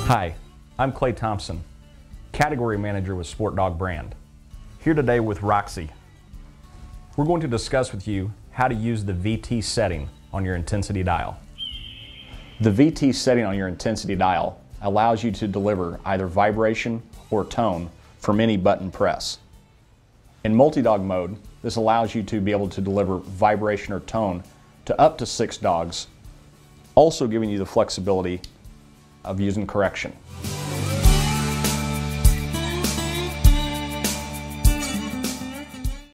Hi, I'm Clay Thompson, Category Manager with SportDOG brand. Here today with Roxy. We're going to discuss with you how to use the VT setting on your intensity dial. The VT setting on your intensity dial allows you to deliver either vibration or tone from any button press. In multi-dog mode, this allows you to be able to deliver vibration or tone to up to 6 dogs, also giving you the flexibility of using correction.